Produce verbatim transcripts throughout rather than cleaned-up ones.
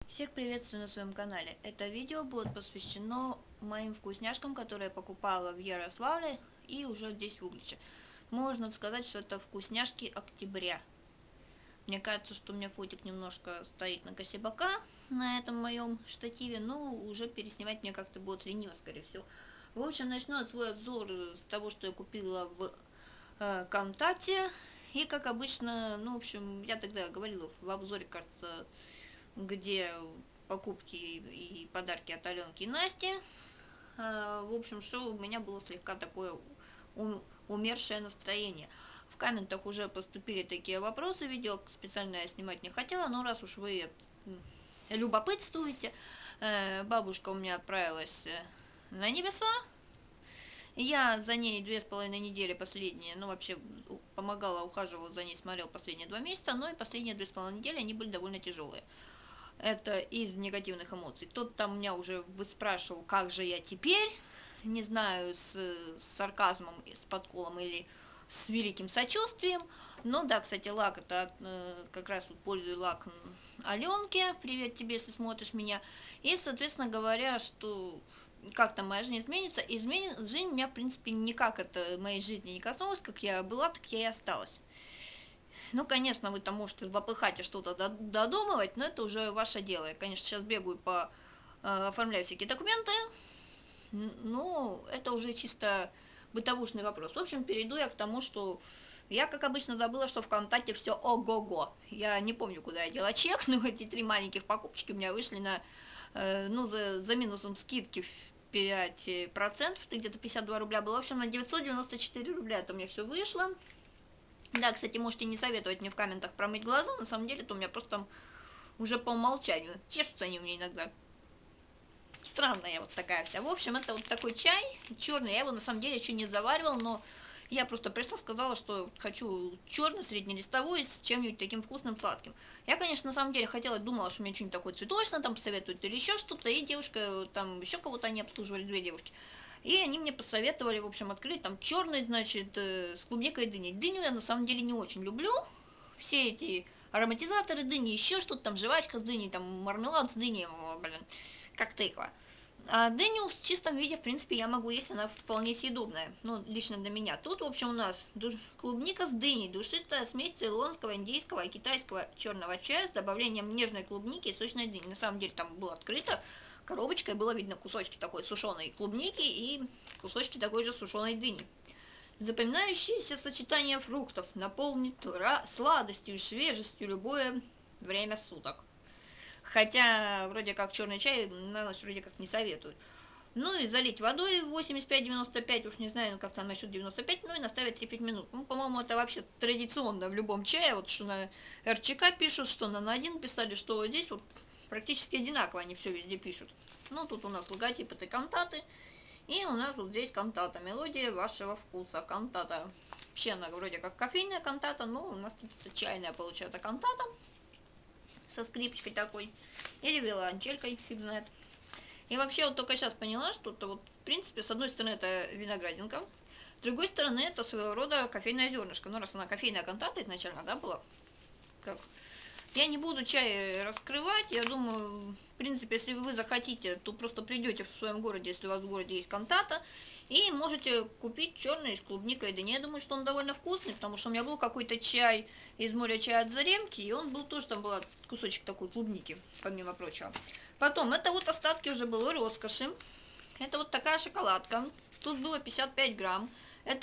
Всех приветствую на своем канале. Это видео будет посвящено моим вкусняшкам, которые я покупала в Ярославле и уже здесь в Угличе. Можно сказать, что это вкусняшки октября. Мне кажется, что у меня фотик немножко стоит на косе бока на этом моем штативе, но уже переснимать мне как-то будет лениво, скорее всего. В общем, начну свой обзор с того, что я купила в э, Контакте. И, как обычно, ну, в общем, я тогда говорила в обзоре, кажется, где покупки и подарки от Аленки и Насти. В общем, что у меня было слегка такое умершее настроение. В комментах уже поступили такие вопросы, видео специально я снимать не хотела, но раз уж вы любопытствуете, бабушка у меня отправилась на небеса. Я за ней две с половиной недели последние, ну вообще помогала, ухаживала за ней, смотрела последние два месяца, но и последние две с половиной недели они были довольно тяжелые. Это из негативных эмоций. Кто-то там меня уже спрашивал, как же я теперь, не знаю, с, с сарказмом, с подколом или с великим сочувствием. Но да, кстати, лак, это э, как раз вот пользую лак Аленки, привет тебе, если смотришь меня. И, соответственно говоря, что как там моя жизнь изменится, изменит, жизнь у меня, в принципе, никак это моей жизни не коснулась, как я была, так я и осталась. Ну, конечно, вы там можете злопыхать и что-то додумывать, но это уже ваше дело. Я, конечно, сейчас бегаю по э, оформляю всякие документы, но это уже чисто бытовушный вопрос. В общем, перейду я к тому, что я, как обычно, забыла, что в Контакте все ого-го. Я не помню, куда я дела чек, но эти три маленьких покупочки у меня вышли на, э, ну, за, за минусом скидки в пять процентов, это где-то пятьдесят два рубля было. В общем, на девятьсот девяносто четыре рубля это у меня все вышло. Да, кстати, можете не советовать мне в комментах промыть глаза, на самом деле, это у меня просто там уже по умолчанию. Чешутся они у меня иногда. Странная я вот такая вся. В общем, это вот такой чай черный, я его на самом деле еще не заваривал, но я просто пришла, сказала, что хочу черный, среднелистовой, с чем-нибудь таким вкусным, сладким. Я, конечно, на самом деле хотела, думала, что мне что-нибудь такое цветочное там посоветуют или еще что-то, и девушка, там еще кого-то они обслуживали, две девушки. И они мне посоветовали, в общем, открыть там черный, значит, э, с клубникой и дыней. Дыню я на самом деле не очень люблю. Все эти ароматизаторы дыни, еще что-то там, жвачка с дыней, там мармелад с дыней, блин, как тыква. А дыню в чистом виде, в принципе, я могу есть, она вполне съедобная, ну, лично для меня. Тут, в общем, у нас клубника с дыней, душистая смесь цейлонского, индийского и китайского черного чая с добавлением нежной клубники и сочной дыни. На самом деле там было открыто коробочкой, было видно кусочки такой сушеной клубники и кусочки такой же сушеной дыни. Запоминающееся сочетание фруктов наполнит сладостью и свежестью любое время суток. Хотя, вроде как, черный чай на ночь вроде как не советуют. Ну и залить водой восемьдесят пять девяносто пять, уж не знаю, как там насчет девяносто пять, ну и наставить три-пять минут. Ну, по-моему, это вообще традиционно в любом чае, вот что на эр че ка пишут, что на на один писали, что здесь вот практически одинаково они все везде пишут. Ну, тут у нас логотип этой кантаты, и у нас вот здесь кантата, мелодия вашего вкуса, кантата. Вообще она вроде как кофейная кантата, но у нас тут это чайная получается кантата. Со скрипочкой такой, или виолончелькой, фиг знает. И вообще вот только сейчас поняла, что это вот, в принципе, с одной стороны это виноградинка, с другой стороны это своего рода кофейное зернышко. Ну, раз она кофейная кантата изначально, да, была, как... Я не буду чай раскрывать, я думаю, в принципе, если вы захотите, то просто придете в своем городе, если у вас в городе есть кантата, и можете купить черный с клубникой. Да не, я думаю, что он довольно вкусный, потому что у меня был какой-то чай из моря чая от Заремки, и он был тоже, там был кусочек такой клубники, помимо прочего. Потом, это вот остатки уже было роскоши, это вот такая шоколадка, тут было пятьдесят пять грамм, это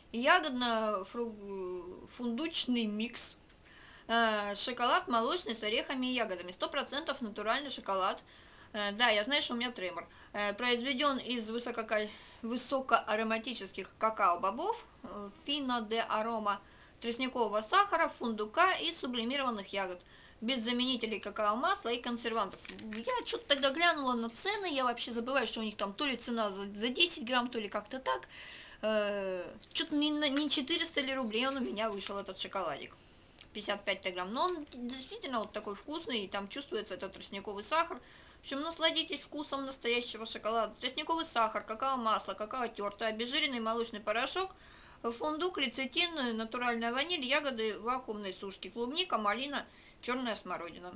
ягодно-фундучный микс. Шоколад молочный с орехами и ягодами. сто процентов натуральный шоколад. Да, я знаю, что у меня тремор. Произведен из высоко высокоароматических какао-бобов, фино де арома, тростникового сахара, фундука и сублимированных ягод. Без заменителей какао-масла и консервантов. Я что-то тогда глянула на цены, я вообще забываю, что у них там то ли цена за десять грамм, то ли как-то так. Что-то не четыреста ли рублей он у меня вышел, этот шоколадик. пятьдесят пять грамм, но он действительно вот такой вкусный, и там чувствуется этот тростниковый сахар. В общем, насладитесь вкусом настоящего шоколада. Тростниковый сахар, какао-масло, какао-тертое, обезжиренный молочный порошок, фундук, лецитин, натуральная ваниль, ягоды вакуумной сушки, клубника, малина, черная смородина.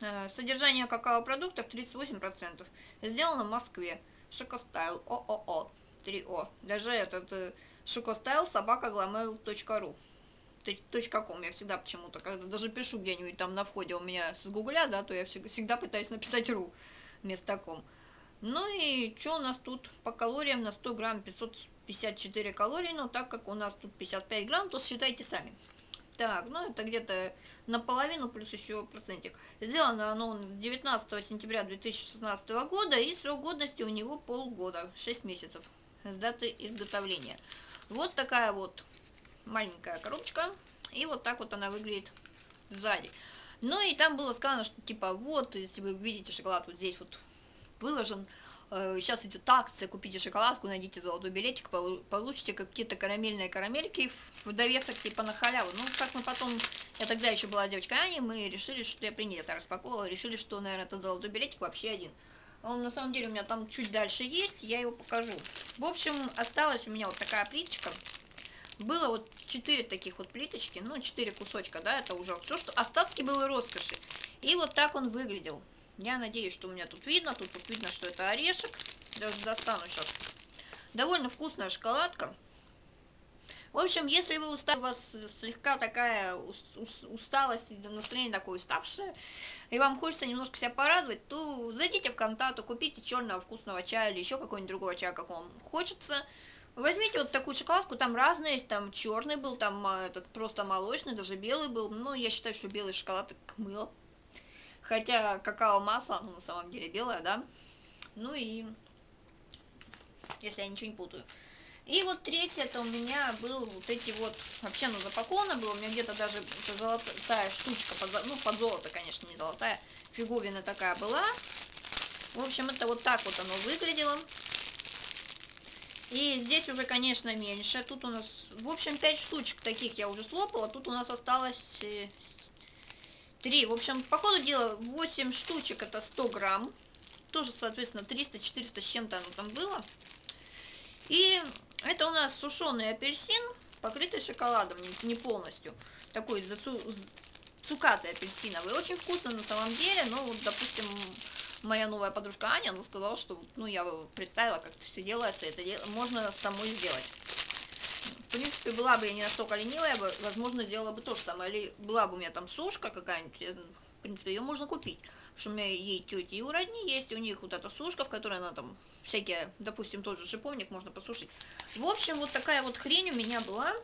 Содержание какао-продуктов тридцать восемь процентов. Сделано в Москве. Шокостайл. ООО. три О. Даже этот Шокостайл собака гламейл точка ру. .com. Я всегда почему-то, когда даже пишу где-нибудь там на входе у меня с гугля, да, то я всегда, всегда пытаюсь написать ру вместо ком. Ну и что у нас тут по калориям? На сто грамм пятьсот пятьдесят четыре калории, но так как у нас тут пятьдесят пять грамм, то считайте сами. Так, ну это где-то наполовину плюс еще процентик. Сделано оно девятнадцатого сентября две тысячи шестнадцатого года, и срок годности у него полгода, шесть месяцев с даты изготовления. Вот такая вот маленькая коробочка, и вот так вот она выглядит сзади. Ну и там было сказано, что типа вот, если вы видите шоколад вот здесь вот выложен, э, сейчас идет акция, купите шоколадку, найдите золотой билетик, получите какие-то карамельные карамельки в довесок типа на халяву. Ну, как мы потом, я тогда еще была девочкой Ани, мы решили, что я при ней это распаковывала, решили, что, наверное, этот золотой билетик вообще один. Он на самом деле у меня там чуть дальше есть, я его покажу. В общем, осталась у меня вот такая плиточка. Было вот четыре таких вот плиточки, ну, четыре кусочка, да, это уже все, что остатки было роскоши. И вот так он выглядел. Я надеюсь, что у меня тут видно, тут, тут видно, что это орешек. Даже достану сейчас. Довольно вкусная шоколадка. В общем, если вы устали, у вас слегка такая усталость, настроение такое уставшее, и вам хочется немножко себя порадовать, то зайдите в Контакту, купите черного вкусного чая или еще какого-нибудь другого чая, как вам хочется. Возьмите вот такую шоколадку, там разные есть, там черный был, там этот просто молочный, даже белый был. Но я считаю, что белый шоколад как мыло. Хотя какао-масса, ну на самом деле белая, да. Ну и если я ничего не путаю. И вот третье, это у меня был вот эти вот, вообще оно запаковано было, у меня где-то даже золотая штучка, под, ну под золото, конечно, не золотая, фиговина такая была. В общем, это вот так вот оно выглядело. И здесь уже, конечно, меньше. Тут у нас, в общем, пять штучек таких я уже слопала. Тут у нас осталось три. В общем, по ходу дела восемь штучек, это сто грамм. Тоже, соответственно, триста-четыреста с чем-то оно там было. И это у нас сушеный апельсин, покрытый шоколадом, не полностью. Такой цукатый апельсиновый. Очень вкусно на самом деле, но вот, допустим, моя новая подружка Аня, она сказала, что, ну, я представила, как это все делается, это дел... можно самой сделать. В принципе, была бы я не настолько ленивая, возможно, сделала бы то же самое. Или была бы у меня там сушка какая-нибудь, в принципе, ее можно купить. Потому что у меня ей тети и у родни есть, у них вот эта сушка, в которой она там всякие, допустим, тот же шиповник можно посушить. В общем, вот такая вот хрень у меня была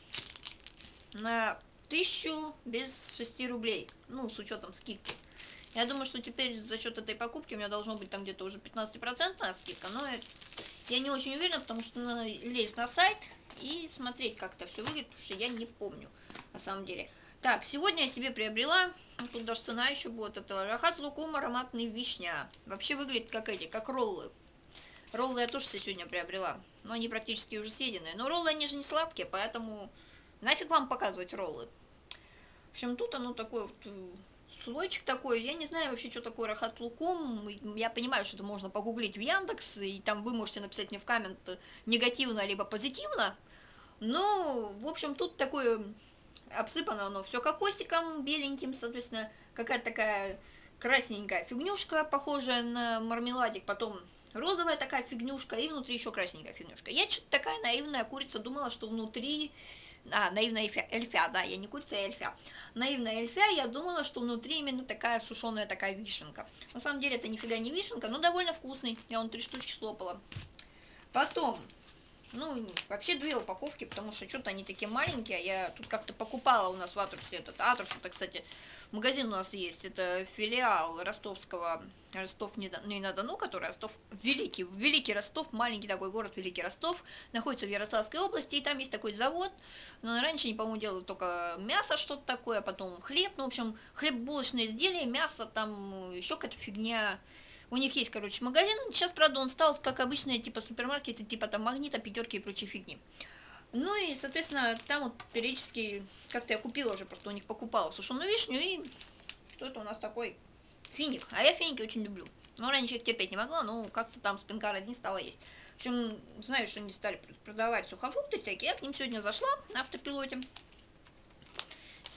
на тысячу без шести рублей, ну, с учетом скидки. Я думаю, что теперь за счет этой покупки у меня должно быть там где-то уже пятнадцатипроцентная скидка, но это, я не очень уверена, потому что надо лезть на сайт и смотреть, как это все выглядит, потому что я не помню на самом деле. Так, сегодня я себе приобрела, ну, тут даже цена еще будет, это Рахат Лукум ароматный вишня. Вообще выглядит как эти, как роллы. Роллы я тоже себе сегодня приобрела, но они практически уже съеденные. Но роллы, они же не сладкие, поэтому нафиг вам показывать роллы. В общем, тут оно такое вот... слойчик такой, я не знаю вообще, что такое Рахат Лукум, я понимаю, что это можно погуглить в Яндекс, и там вы можете написать мне в коммент негативно, либо позитивно, но, в общем, тут такое, обсыпано оно все кокосиком беленьким, соответственно, какая-то такая красненькая фигнюшка, похожая на мармеладик, потом розовая такая фигнюшка, и внутри еще красненькая фигнюшка. Я что-то такая наивная курица думала, что внутри... А, наивная эльфя, эльфя, да, я не курица, я эльфя. Наивная эльфя, я думала, что внутри именно такая сушеная такая вишенка. На самом деле это нифига не вишенка, но довольно вкусный. Я вон три штучки слопала. Потом, ну, вообще две упаковки, потому что что-то они такие маленькие. Я тут как-то покупала у нас в Атрусе этот. Атрус, это, кстати, магазин у нас есть. Это филиал ростовского, Ростов-на-Дону, который Ростов, Великий, Великий Ростов, маленький такой город Великий Ростов, находится в Ярославской области, и там есть такой завод, но раньше, не по-моему, делали только мясо, что-то такое, потом хлеб, ну, в общем, хлеб-булочные изделия, мясо, там еще какая-то фигня. У них есть, короче, магазин, сейчас, правда, он стал, как обычные, типа, супермаркеты, типа, там, Магнита, Пятерки и прочей фигни. Ну, и, соответственно, там вот периодически, как-то я купила уже, просто у них покупала сушеную вишню, и что это у нас такой финик. А я финики очень люблю. Но раньше их терпеть не могла, но как-то там с пинкара одни стала есть. В общем, знаю, что они стали продавать сухофрукты всякие, я к ним сегодня зашла на автопилоте.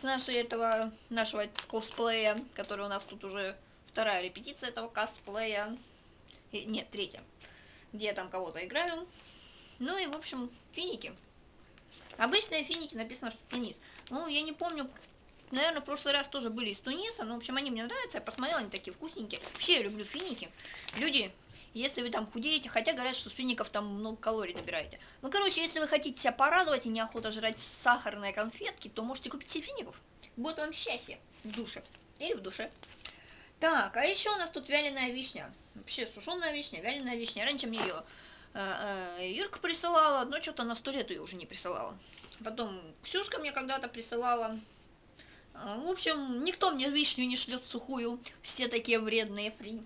нашей этого, нашего косплея, который у нас тут уже вторая репетиция этого косплея. И, нет, третья. Где я там кого-то играю. Ну и, в общем, финики. Обычные финики, написано, что Тунис. Ну, я не помню, наверное, в прошлый раз тоже были из Туниса, но, в общем, они мне нравятся, я посмотрела, они такие вкусненькие. Вообще, я люблю финики. Люди, если вы там худеете, хотя говорят, что с фиников там много калорий набираете. Ну, короче, если вы хотите себя порадовать и неохота жрать сахарные конфетки, то можете купить себе фиников. Будет вам счастье в душе. Или в душе. Так, а еще у нас тут вяленая вишня. Вообще, сушеная вишня, вяленая вишня. Раньше мне ее э, э, Юрка присылала, но что-то на сто лет ее уже не присылала. Потом Ксюшка мне когда-то присылала. В общем, никто мне вишню не шлет сухую. Все такие вредные, фри.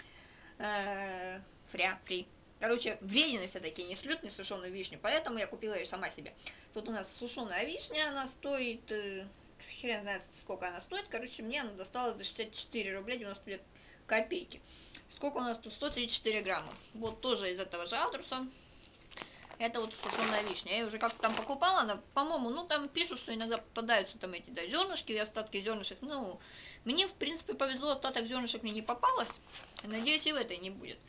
Э, фря, фри. Короче, вредины все такие не шлют мне сушеную вишню, поэтому я купила ее сама себе. Тут у нас сушеная вишня, она стоит... Э, хрен знает, сколько она стоит. Короче, мне она досталась за шестьдесят четыре рубля девяносто две копейки. Сколько у нас тут? сто тридцать четыре грамма. Вот тоже из этого же адреса. Это вот сушеная вишня. Я ее уже как-то там покупала, она, по-моему, ну там пишут, что иногда попадаются там эти, да, зернышки и остатки зернышек. Ну, мне, в принципе, повезло, остаток зернышек мне не попалось. Надеюсь, и в этой не будет.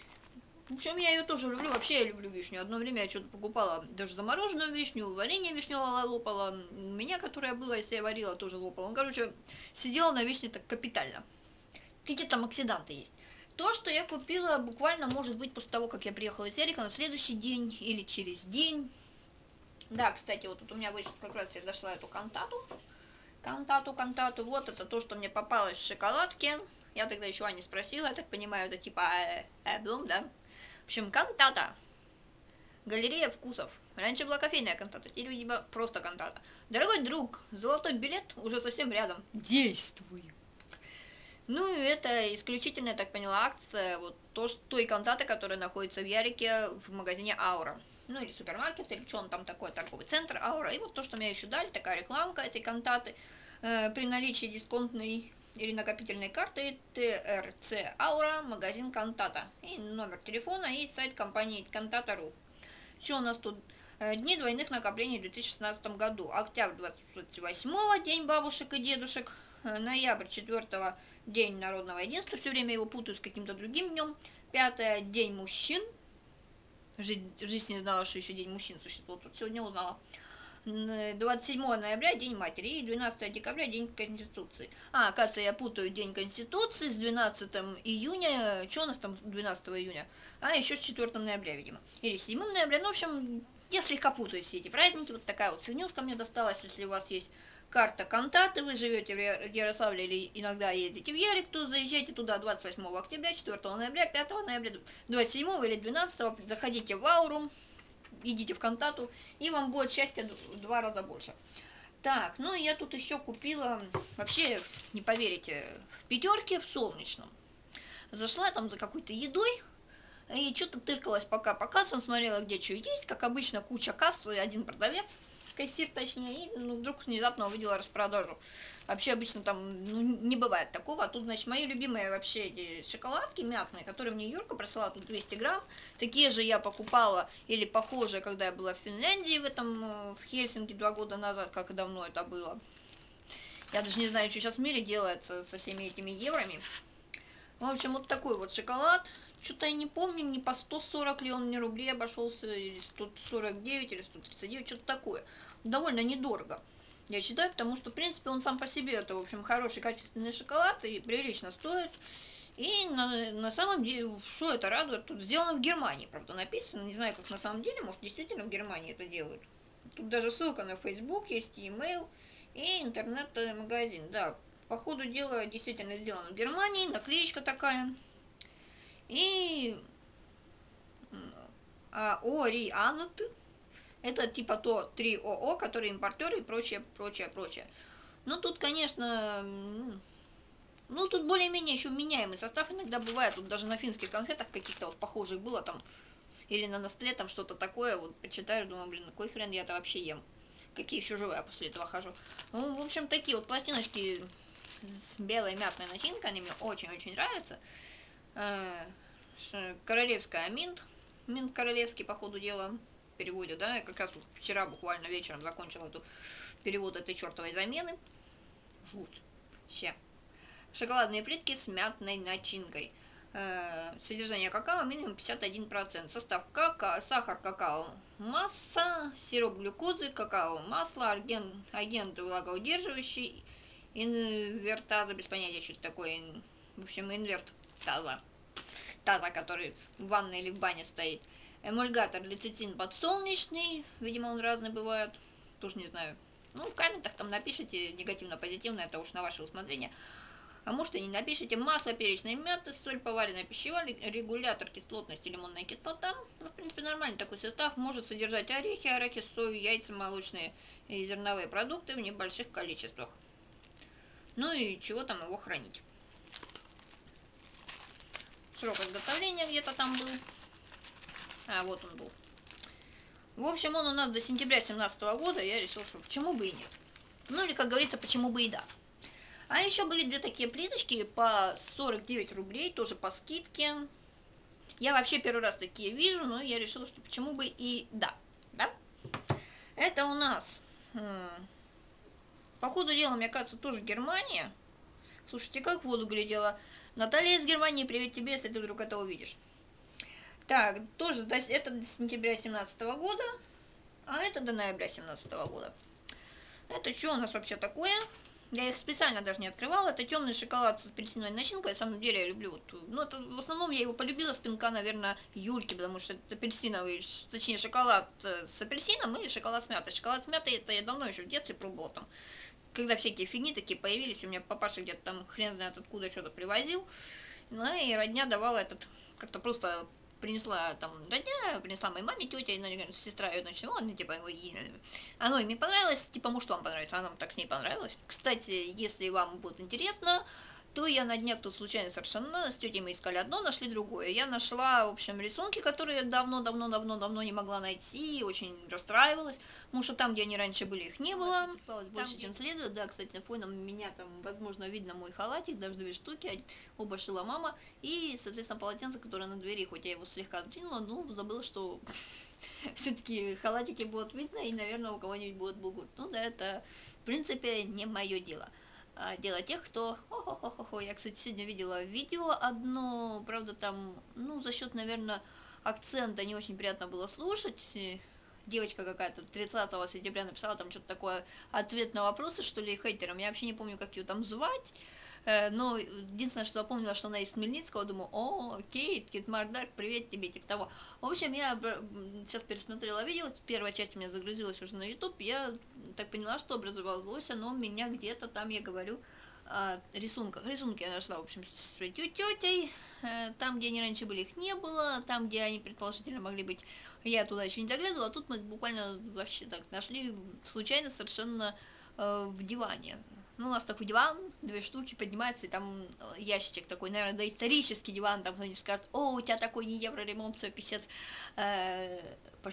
В общем, я ее тоже люблю. Вообще я люблю вишню. Одно время я что-то покупала даже замороженную вишню, варенье вишневое лопала. У меня, которое было, если я варила, тоже лопала. Ну, короче, сидела на вишне так капитально. Какие там оксиданты есть. То, что я купила, буквально, может быть, после того, как я приехала из Эрика, на следующий день или через день. Да, кстати, вот тут у меня вышла, как раз я дошла эту кантату. Кантату, кантату. Вот это то, что мне попалось в шоколадке. Я тогда еще Ани спросила, я так понимаю, это типа э, э, блум, да? В общем, кантата. Галерея вкусов. Раньше была кофейная кантата, теперь, видимо, просто кантата. Дорогой друг, золотой билет уже совсем рядом. Действуй. Ну и это исключительно, я так поняла, акция вот то, что, той кантаты, которая находится в Ярике в магазине Аура. Ну или супермаркет, или что он там такой, торговый центр Аура. И вот то, что мне еще дали, такая рекламка этой кантаты. Э, при наличии дисконтной или накопительной карты тэ эр цэ Аура, магазин Кантата. И номер телефона, и сайт компании кантата точка ру. Что у нас тут? Дни двойных накоплений в две тысячи шестнадцатом году. Октябрь двадцать восьмого, день бабушек и дедушек. Ноябрь четвёртого, день народного единства. Все время его путаю с каким-то другим днем. Пятое, день мужчин. В жизни не знала, что еще день мужчин существует. Тут сегодня узнала. двадцать седьмого ноября, день матери, и двенадцатого декабря, день Конституции. А, оказывается, я путаю день Конституции с двенадцатым июня. Что у нас там двенадцатого июня? А, еще с четвёртым ноября, видимо. Или седьмым ноября. Ну, в общем, я слегка путаю все эти праздники. Вот такая вот фигнюшка мне досталась. Если у вас есть карта Кантаты, вы живете в Ярославле или иногда ездите в Ярик, то заезжайте туда двадцать восьмого октября, четвёртого ноября, пятого ноября, двадцать седьмого или двенадцатого. Заходите в Ауру. Идите в Кантату, и вам будет счастья в два раза больше. Так, ну я тут еще купила, вообще, не поверите, в пятерке в Солнечном. Зашла там за какой-то едой, и что-то тыркалась пока по кассам, смотрела, где что есть. Как обычно, куча касс, и один продавец, кассир точнее, и ну, вдруг внезапно увидела распродажу. Вообще обычно там ну, не бывает такого. А тут, значит, мои любимые вообще эти шоколадки мятные, которые мне Юрка присылала, тут двести грамм. Такие же я покупала или похожие, когда я была в Финляндии, в этом, в Хельсинки два года назад, как и давно это было. Я даже не знаю, что сейчас в мире делается со всеми этими евроми. В общем, вот такой вот шоколад. Что-то я не помню, не по сто сорок ли он мне рублей обошелся, или сто сорок девять, или сто тридцать девять, что-то такое. Довольно недорого, я считаю, потому что, в принципе, он сам по себе, это, в общем, хороший, качественный шоколад, и прилично стоит. И на, на самом деле, что это радует, тут сделано в Германии, правда, написано, не знаю, как на самом деле, может, действительно в Германии это делают. Тут даже ссылка на Facebook есть, и email, и интернет-магазин, да. По ходу дела действительно сделано в Германии, наклеечка такая. И а, Ориант, это типа то три о о, которые импортеры и прочее, прочее, прочее. Но тут, конечно, ну тут более-менее еще меняемый состав иногда бывает. Тут даже на финских конфетах каких-то вот похожих было там, или на Nestlé там что-то такое, вот почитаю, думаю, блин, какой хрен я это вообще ем. Какие еще живые, я после этого хожу. Ну, в общем, такие вот пластиночки с белой мятной начинкой, они мне очень-очень нравятся. Королевская минт, минт королевский, по ходу дела, переводе, да, я как раз вот вчера буквально вечером закончила эту перевод этой чертовой замены. Жуть. Ще. Шоколадные плитки с мятной начинкой. Э, содержание какао минимум пятьдесят один процент. Состав: какао, сахар, какао, масса, сироп глюкозы, какао, масло, агент, агент влагоудерживающий, инвертаза, без понятия, что это такое. В общем, инверт таза. Таза, который в ванной или в бане стоит. Эмульгатор лецитин подсолнечный. Видимо, он разный бывает. Тоже не знаю. Ну, в комментах там напишите негативно-позитивно, это уж на ваше усмотрение. А может и не напишите. Масло перечной мяты, соль, поваренная пищевая, регулятор кислотности, лимонная кислота. Ну, в принципе, нормальный такой состав. Может содержать орехи, арахис, сою, яйца, молочные и зерновые продукты в небольших количествах. Ну и чего там его хранить. Срок изготовления где-то там был. А, вот он был. В общем, он у нас до сентября две тысячи семнадцатого года. Я решил, что почему бы и нет. Ну или, как говорится, почему бы и да. А еще были две такие плиточки по сорок девять рублей, тоже по скидке. Я вообще первый раз такие вижу, но я решила, что почему бы и да. Да? Это у нас, по ходу дела, мне кажется, тоже Германия. Слушайте, как в воду глядела. Наталья из Германии, привет тебе, если ты вдруг это увидишь. Так, тоже это до сентября две тысячи семнадцатого года, а это до ноября две тысячи семнадцатого года. Это что у нас вообще такое? Я их специально даже не открывала. Это темный шоколад с апельсиновой начинкой. На самом деле я люблю. Вот, ну, это, в основном я его полюбила с пинка, наверное, Юльки, потому что это апельсиновый, точнее, шоколад с апельсином или шоколад с мятой. Шоколад с мятой это я давно еще в детстве пробовала там. Когда всякие фигни такие появились, у меня папаша где-то там хрен знает откуда что-то привозил. Ну и родня давала этот, как-то просто принесла там родня, принесла моей маме, тетя, и сестра ее, значит, ну, типа, оно им не понравилось, типа, может, вам понравится, а нам так с ней понравилось. Кстати, если вам будет интересно, то я на днях тут случайно совершенно с тетей мы искали одно, нашли другое. Я нашла, в общем, рисунки, которые я давно-давно-давно-давно не могла найти, очень расстраивалась, потому что там, где они раньше были, их не было. Там, больше, чем следует. Да, кстати, на фоне меня там, возможно, видно мой халатик, даже две штуки, оба шила мама, и, соответственно, полотенце, которое на двери, хоть я его слегка сдвинула, но забыла, что все-таки халатики будут видно, и, наверное, у кого-нибудь будет бугур. Ну да, это, в принципе, не мое дело. Дело тех, кто... О-хо-хо-хо. Я, кстати, сегодня видела видео одно, правда, там, ну, за счет, наверное, акцента не очень приятно было слушать. Девочка какая-то тридцатого сентября написала там что-то такое, ответ на вопросы, что ли, хейтерам. Я вообще не помню, как ее там звать. Но единственное, что запомнила, что она из Хмельницкого, думаю, о, Кейт, Кит Мардак, привет тебе, типа того. В общем, я сейчас пересмотрела видео, первая часть у меня загрузилась уже на YouTube, я так поняла, что образовалось оно у меня где-то там, я говорю, о рисунках. Рисунки я нашла, в общем, с тетей, там, где они раньше были, их не было, там, где они предположительно могли быть, я туда еще не заглядывала, а тут мы буквально вообще так нашли случайно совершенно в диване. Ну, у нас такой диван, две штуки поднимается, и там ящичек такой, наверное, доисторический диван, там кто-нибудь скажет, о, у тебя такой не евроремонт, все, писец, э,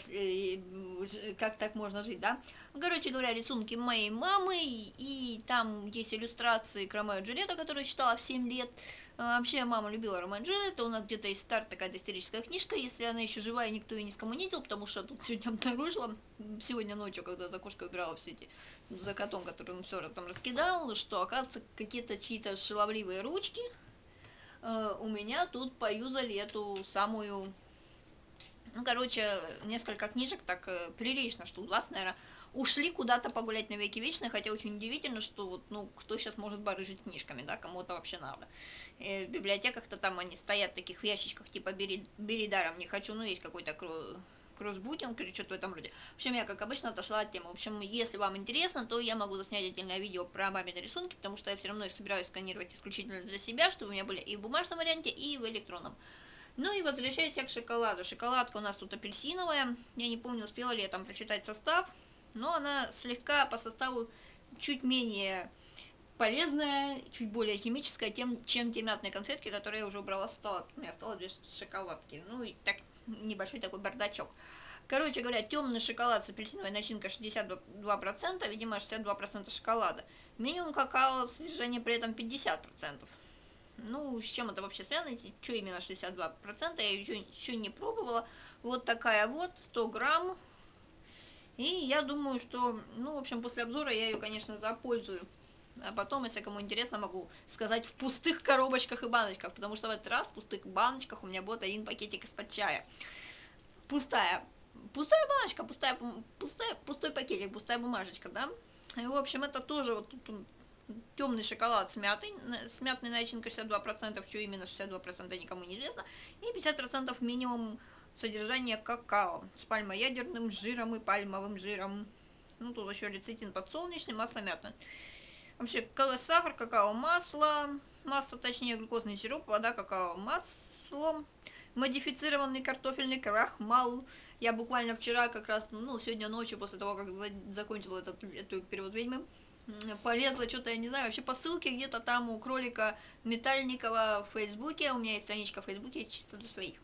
э, как так можно жить, да? Короче говоря, рисунки моей мамы, и там есть иллюстрации к Ромео и Джульетта, которую я читала в семь лет. Вообще, мама любила Ромео и Джульетта, у нас где-то есть старт, такая историческая книжка, если она еще жива, и никто ее не скоммунитил, потому что тут сегодня обнаружила, сегодня ночью, когда за кошкой убирала все эти, за котом, который он все там раскидал, что, оказывается, какие-то чьи-то шаловливые ручки э, у меня тут поюзали эту самую, ну, короче, несколько книжек, так э, прилично, что у вас, наверное, ушли куда-то погулять на веки вечные, хотя очень удивительно, что вот, ну, кто сейчас может барыжить книжками, да, кому это вообще надо. И в библиотеках-то там они стоят таких в ящичках, типа, бери, бери даром, не хочу, ну, есть какой-то кроссбукинг или что-то в этом роде. В общем, я, как обычно, отошла от темы. В общем, если вам интересно, то я могу заснять отдельное видео про мамины рисунки, потому что я все равно их собираюсь сканировать исключительно для себя, чтобы у меня были и в бумажном варианте, и в электронном. Ну и возвращаясь я к шоколаду. Шоколадка у нас тут апельсиновая. Я не помню, успела ли я там прочитать состав, но она слегка по составу чуть менее полезная, чуть более химическая, тем, чем те мятные конфетки, которые я уже убрала со стола. У меня осталось две шоколадки. Ну и так небольшой такой бардачок. Короче говоря, темный шоколад с апельсиновой начинкой шестьдесят два процента, видимо, шестьдесят два процента шоколада. Минимум какао, содержание при этом пятьдесят процентов. Ну, с чем это вообще связано? Что именно шестьдесят два процента? Я еще, еще не пробовала. Вот такая вот, сто грамм. И я думаю, что, ну, в общем, после обзора я ее, конечно, запользую А потом, если кому интересно, могу сказать в пустых коробочках и баночках, потому что в этот раз в пустых баночках у меня будет один пакетик из-под чая. Пустая, пустая баночка, пустая, пустая, пустой пакетик, пустая бумажечка, да. И, в общем, это тоже вот тут темный шоколад с мятой, с мятной начинкой шестьдесят два процента, что именно шестьдесят два процента никому не известно, и пятьдесят процентов минимум содержания какао с пальмоядерным жиром и пальмовым жиром. Ну, тут еще лецитин подсолнечный, масло мятное. Вообще, сахар, какао, масло, масло, точнее, глюкозный сироп, вода, какао, масло, модифицированный картофельный крахмал. Я буквально вчера как раз, ну, сегодня ночью, после того, как закончила этот, эту перевод ведьмы, полезла, что-то, я не знаю, вообще по ссылке где-то там у кролика Метальникова в Фейсбуке, у меня есть страничка в Фейсбуке, чисто для своих.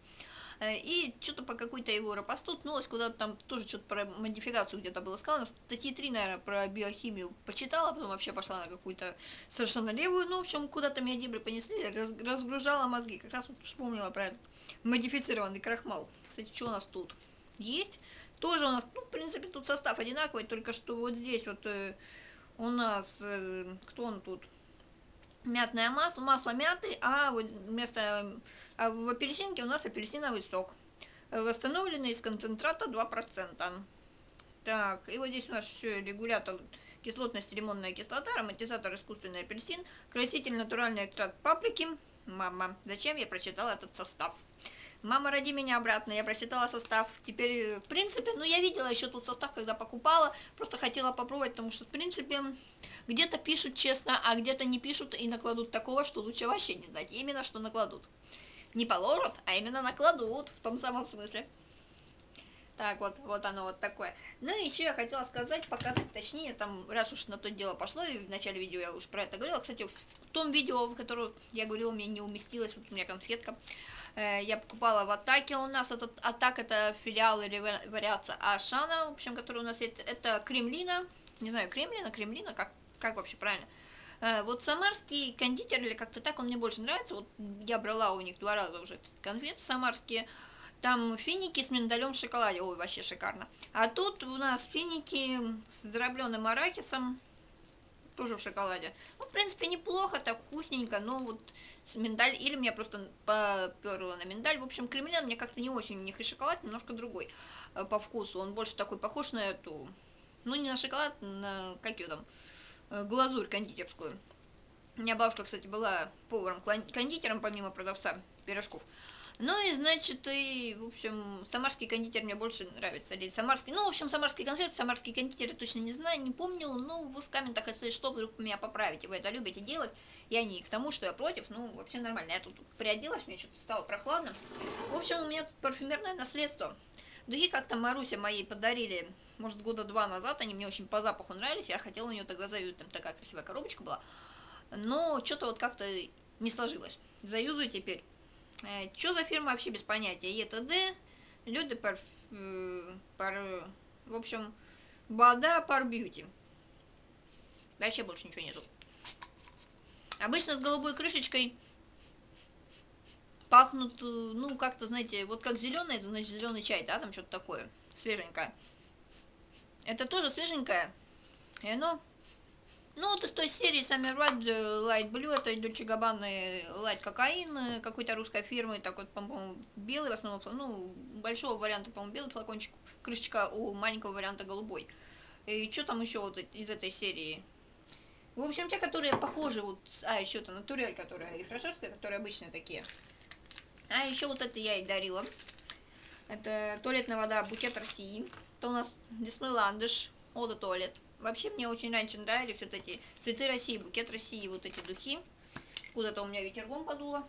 И что-то по какой-то его рапосту ткнулась, куда-то там тоже что-то про модификацию где-то было сказано. Статьи три, наверное, про биохимию почитала, потом вообще пошла на какую-то совершенно левую. Ну, в общем, куда-то меня дебри понесли, раз, разгружала мозги. Как раз вот вспомнила про этот модифицированный крахмал. Кстати, что у нас тут есть? Тоже у нас, ну, в принципе, тут состав одинаковый, только что вот здесь вот э, у нас, э, кто он тут? Мятное масло, масло мяты, а вот вместо а в апельсинке у нас апельсиновый сок, восстановленный из концентрата два процента. Так, и вот здесь у нас еще регулятор кислотности, лимонная кислота, ароматизатор искусственный апельсин, краситель натуральный экстракт паприки. Мама, зачем я прочитала этот состав? Мама, роди меня обратно, я прочитала состав. Теперь, в принципе, ну я видела еще тот состав, когда покупала, просто хотела попробовать, потому что, в принципе, где-то пишут честно, а где-то не пишут и накладут такого, что лучше вообще не знать. Именно что накладут. Не положат, а именно накладут, в том самом смысле. Так, вот, вот оно вот такое. Ну и еще я хотела сказать, показать, точнее, там, раз уж на то дело пошло, и в начале видео я уже про это говорила. Кстати, в том видео, в котором я говорила, мне не уместилась, вот у меня конфетка. Я покупала в Атаке у нас, этот Атак, это филиал или вариация Ашана, в общем, который у нас есть, это Кремлина, не знаю, Кремлина, Кремлина, как, как вообще правильно. Вот самарский кондитер, или как-то так, он мне больше нравится, вот я брала у них два раза уже конфеты самарские, там финики с миндалем в шоколаде, ой, вообще шикарно. А тут у нас финики с дробленым арахисом, тоже в шоколаде. Ну, в принципе, неплохо, так вкусненько, но вот с миндаль, или меня просто поперло на миндаль. В общем, кремлин мне как-то не очень, у них и шоколад немножко другой э, по вкусу. Он больше такой похож на эту, ну, не на шоколад, на, как ее там, э, глазурь кондитерскую. У меня бабушка, кстати, была поваром-кондитером, помимо продавца пирожков. Ну и, значит, и, в общем, самарский кондитер мне больше нравится. Или самарский, ну, в общем, самарский конфет, самарский кондитер я точно не знаю, не помню. Ну, вы в комментах, если что, вдруг меня поправите, вы это любите делать. Я не к тому, что я против, ну, вообще нормально. Я тут приоделась, мне что-то стало прохладно. В общем, у меня тут парфюмерное наследство. Духи как-то Маруся моей подарили, может, года два назад, они мне очень по запаху нравились, я хотела у нее тогда заюзать, там такая красивая коробочка была. Но что-то вот как-то не сложилось. Заюзаю теперь. Что за фирма, вообще без понятия. ЕТД, люди пар, пар, в общем, Бада Пар Бьюти. Вообще больше ничего нету. Обычно с голубой крышечкой пахнут, ну, как-то, знаете, вот как зеленый, это значит зеленый чай, да, там что-то такое, свеженькое. Это тоже свеженькое, и оно... Ну, вот из той серии Summer Light Blue, это Dolce Gabbana Light Cocaine, какой-то русской фирмы, такой, по-моему, белый в основном, ну, большого варианта, по-моему, белый флакончик, крышечка, у маленького варианта голубой. И что там еще вот из этой серии? В общем, те, которые похожи, вот, а, еще-то Натурель, которая, и фрешерская, которые обычные такие. А еще вот это я ей дарила. Это туалетная вода Букет России. Это у нас лесной ландыш, Ода Туалет. Вообще мне очень раньше нравились вот эти Цветы России, Букет России, вот эти духи. Куда-то у меня ветергом подуло.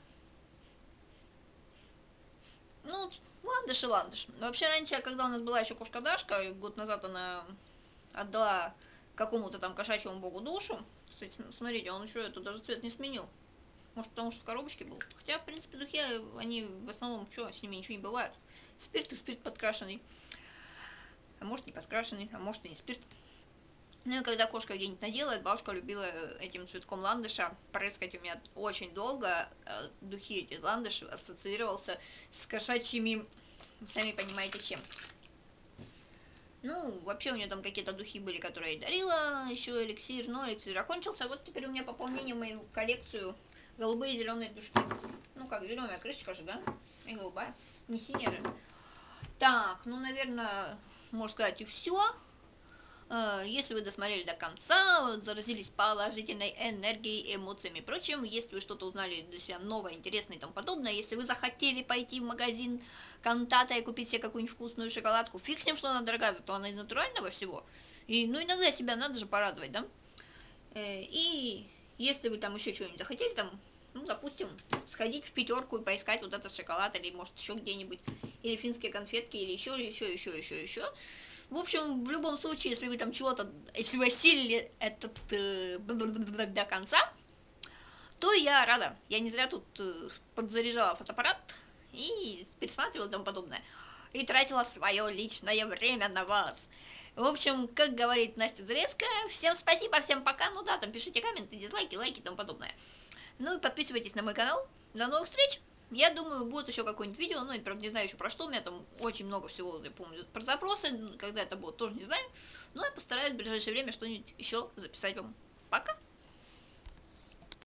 Ну, ландыш и ландыш. Вообще раньше, когда у нас была еще кошка Дашка, год назад она отдала какому-то там кошачьему богу душу. Кстати, смотрите, он еще это даже цвет не сменил. Может, потому что в коробочке был. Хотя, в принципе, духи, они в основном, что, с ними ничего не бывает. Спирт и спирт подкрашенный. А может, не подкрашенный, а может, и не спирт. Ну и когда кошка где-нибудь наделает, бабушка любила этим цветком ландыша прыскать у меня очень долго. Духи эти ландыш ассоциировался с кошачьими, сами понимаете, чем. Ну, вообще у нее там какие-то духи были, которые я дарила, еще эликсир, но эликсир закончился. Вот теперь у меня пополнение в мою коллекцию голубые и зеленые душки. Ну как, зеленая крышечка же, да? И голубая. Не синяя же. Так, ну, наверное, можно сказать и все. Если вы досмотрели до конца, заразились положительной энергией, эмоциями и прочим, если вы что-то узнали для себя новое, интересное и тому подобное, если вы захотели пойти в магазин Кантата и купить себе какую-нибудь вкусную шоколадку, фиг с ним, что она дорогая, зато она из натурального всего. И, ну, иногда себя надо же порадовать, да? И если вы там еще что-нибудь захотели, там, ну, допустим, сходить в пятерку и поискать вот этот шоколад, или, может, еще где-нибудь, или финские конфетки, или еще, еще, еще, еще, еще. В общем, в любом случае, если вы там чего-то, если вы осилили этот э, до конца, то я рада. Я не зря тут э, подзаряжала фотоаппарат и пересматривала и тому подобное. И тратила свое личное время на вас. В общем, как говорит Настя Зарецкая, всем спасибо, всем пока. Ну да, там пишите комменты, дизлайки, лайки и тому подобное. Ну и подписывайтесь на мой канал. До новых встреч! Я думаю, будет еще какое-нибудь видео, ну, я, правда, не знаю еще про что, у меня там очень много всего, я помню, про запросы, когда это будет, тоже не знаю, но я постараюсь в ближайшее время что-нибудь еще записать вам.